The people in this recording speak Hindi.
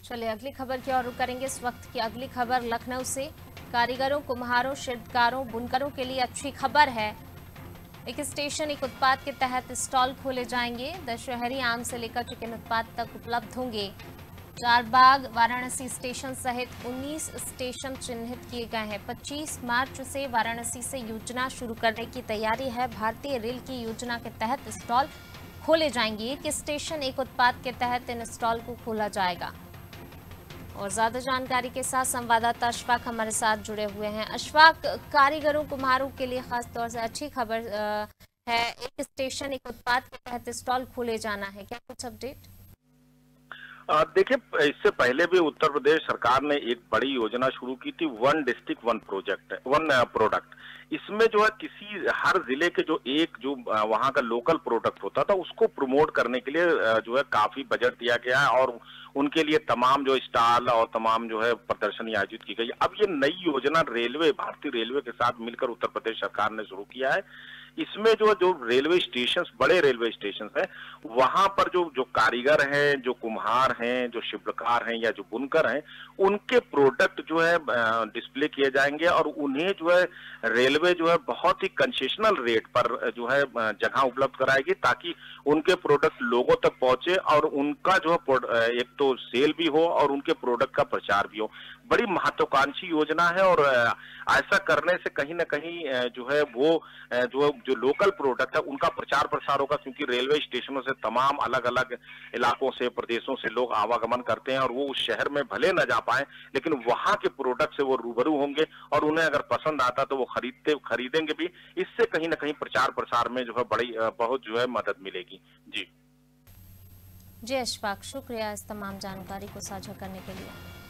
चलिए अगली खबर की ओर रुख करेंगे। इस वक्त की अगली खबर लखनऊ से। कारीगरों, कुम्हारों, शिल्पकारों, बुनकरों के लिए अच्छी खबर है। एक स्टेशन एक उत्पाद के तहत स्टॉल खोले जाएंगे। दशहरी आम से लेकर चिकन उत्पाद तक उपलब्ध होंगे। चारबाग, वाराणसी स्टेशन सहित 19 स्टेशन चिन्हित किए गए हैं। 25 मार्च से वाराणसी से योजना शुरू करने की तैयारी है। भारतीय रेल की योजना के तहत स्टॉल खोले जाएंगे। एक स्टेशन एक उत्पाद के तहत इन स्टॉल को खोला जाएगा। और ज्यादा जानकारी के साथ संवाददाता अशफाक हमारे साथ जुड़े हुए हैं। अशफाक, कारीगरों, कुम्हारों के लिए खास तौर से अच्छी खबर है। एक स्टेशन एक उत्पाद के तहत स्टॉल खोले जाना है, क्या कुछ अपडेट? देखिए, इससे पहले भी उत्तर प्रदेश सरकार ने एक बड़ी योजना शुरू की थी, one district one project, one product. इसमें जो है किसी हर जिले के जो वहाँ का लोकल प्रोडक्ट होता था उसको प्रमोट करने के लिए जो है काफी बजट दिया गया है और उनके लिए तमाम जो स्टॉल और तमाम जो है प्रदर्शनी आयोजित की गई। अब ये नई योजना भारतीय रेलवे के साथ मिलकर उत्तर प्रदेश सरकार ने शुरू किया है। इसमें जो रेलवे स्टेशन, बड़े रेलवे स्टेशन है, वहां पर जो कारीगर हैं, जो कुम्हार हैं, जो शिल्पकार हैं या जो बुनकर हैं, उनके प्रोडक्ट जो है डिस्प्ले किए जाएंगे और उन्हें जो है रेलवे जो है बहुत ही कंसेशनल रेट पर जो है जगह उपलब्ध कराएगी ताकि उनके प्रोडक्ट लोगों तक पहुंचे और उनका जो है एक तो सेल भी हो और उनके प्रोडक्ट का प्रचार भी हो। बड़ी महत्वाकांक्षी योजना है और ऐसा करने से कहीं ना कहीं जो है वो जो लोकल प्रोडक्ट है उनका प्रचार प्रसार होगा, क्योंकि रेलवे स्टेशनों से तमाम अलग अलग इलाकों से, प्रदेशों से लोग आवागमन करते हैं और वो उस शहर में भले न जा पाए लेकिन वहां के प्रोडक्ट से वो रूबरू होंगे और उन्हें अगर पसंद आता तो वो खरीदेंगे भी। इससे कहीं ना कहीं प्रचार प्रसार में जो है बहुत जो है मदद मिलेगी। जी जी अशफाक, शुक्रिया इस तमाम जानकारी को साझा करने के लिए।